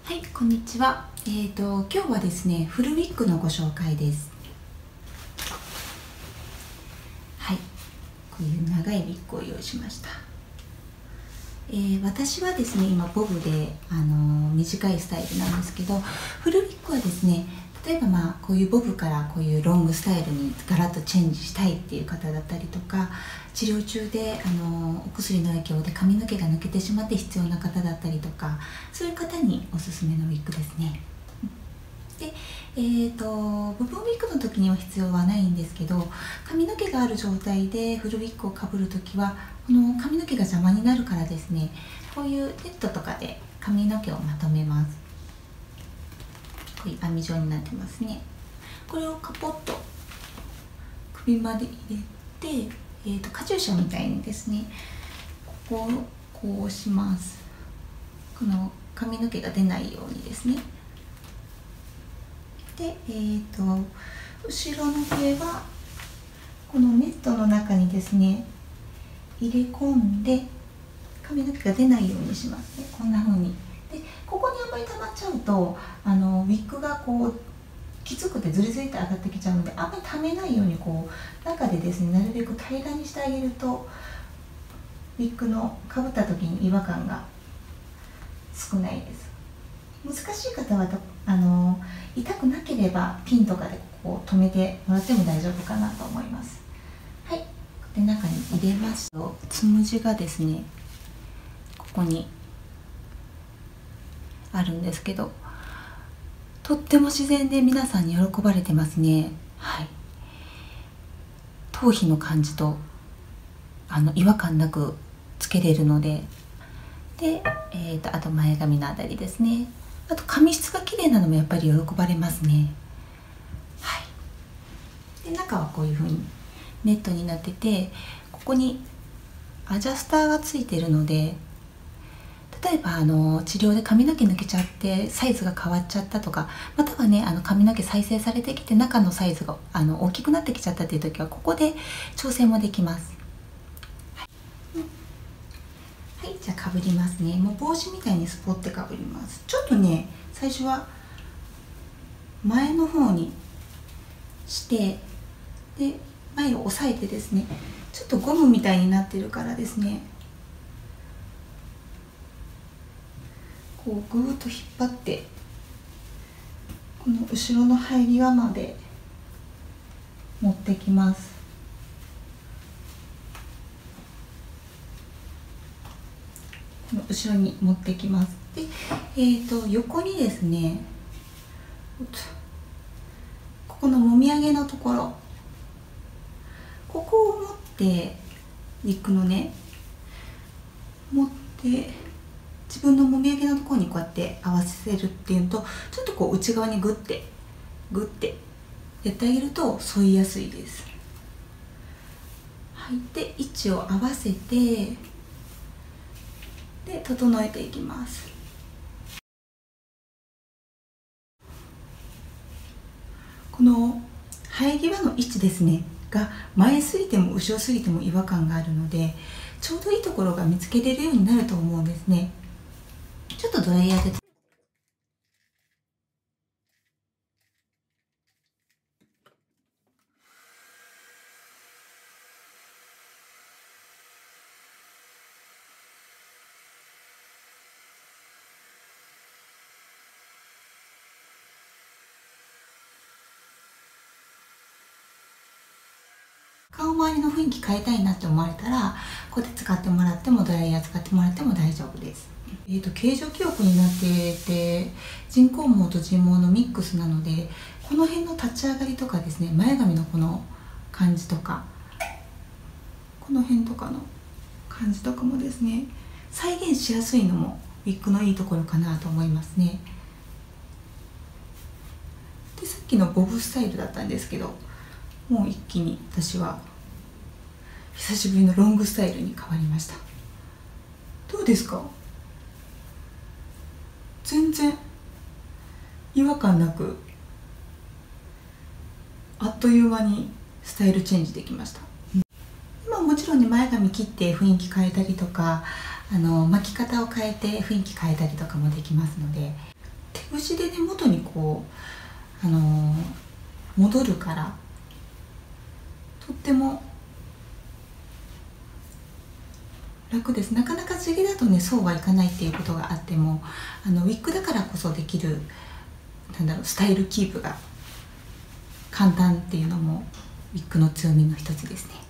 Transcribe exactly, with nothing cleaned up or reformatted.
はい、こんにちは。えーと、今日はですね、フルウィッグのご紹介です。はい、こういう長いウィッグを用意しました。えー、私はですね、今ボブで、あのー、短いスタイルなんですけど、フルウィッグはですね、例えばまあこういうボブからこういうロングスタイルにガラッとチェンジしたいっていう方だったりとか、治療中であのお薬の影響で髪の毛が抜けてしまって必要な方だったりとか、そういう方におすすめのウィッグですね。で、えーと、部分ウィッグの時には必要はないんですけど、髪の毛がある状態でフルウィッグをかぶる時はこの髪の毛が邪魔になるからですね、こういうネットとかで髪の毛をまとめます。こういう網状になってますね。これをカポッと首まで入れて、えーと、カチューシャみたいにですね、ここをこう押します。この髪の毛が出ないようにですね。で、えーと、後ろの毛はこのネットの中にですね入れ込んで髪の毛が出ないようにしますね。こんな風に。で、ここにあんまり溜まっちゃうとあのウィッグがこうきつくてずりずりと上がってきちゃうので、あんまり溜めないようにこう中でですね、なるべく平らにしてあげるとウィッグのかぶった時に違和感が少ないです。難しい方はあの痛くなければピンとかでここを留めてもらっても大丈夫かなと思います。はい、で中に入れますとつむじがですねここにあるんですけど、とっても自然で皆さんに喜ばれてますね。はい、頭皮の感じとあの違和感なくつけれるので、で、えーと、あと前髪のあたりですね。あと髪質が綺麗なのもやっぱり喜ばれますね。はい、で中はこういう風にネットになってて、ここにアジャスターがついてるので、例えばあの治療で髪の毛抜けちゃってサイズが変わっちゃったとか、またはねあの髪の毛再生されてきて中のサイズがあの大きくなってきちゃったっていう時はここで調整もできます。はい、はい、じゃあかぶりますね。もう帽子みたいにスポッてかぶります。ちょっとね最初は前の方にしてで前を押さえてですね、ちょっとゴムみたいになってるからですね、こうぐーっと引っ張ってこの後ろの生え際まで持ってきます。この後ろに持ってきます。で、えーと横にですね、ここのもみあげのところ、ここを持ってウィッグのね持って自分のもみあげのところにこうやって合わせるっていうと、ちょっとこう内側にグッてグッてやってあげると沿いやすいです。はい、で位置を合わせてで整えていきます。この生え際の位置ですねが前すぎても後ろすぎても違和感があるので、ちょうどいいところが見つけれるようになると思うんですね。ちょっとドライヤーで顔周りの雰囲気変えたいなって思われたらこうやって使ってもらっても、ドライヤー使ってもらっても大丈夫です。えーと、形状記憶になってて人工毛と人毛のミックスなので、この辺の立ち上がりとかですね、前髪のこの感じとかこの辺とかの感じとかもですね再現しやすいのもウィッグのいいところかなと思いますね。でさっきのボブスタイルだったんですけど、もう一気に私は久しぶりのロングスタイルに変わりました。どうですか？全然違和感なくあっという間にスタイルチェンジできました。今もちろんね前髪切って雰囲気変えたりとか、あの巻き方を変えて雰囲気変えたりとかもできますので、 手ぐしでね元にこう、あのー、戻るからとっても楽です。なかなか地毛だとねそうはいかないっていうことがあっても、あのウィッグだからこそできる、なんだろう、スタイルキープが簡単っていうのもウィッグの強みの一つですね。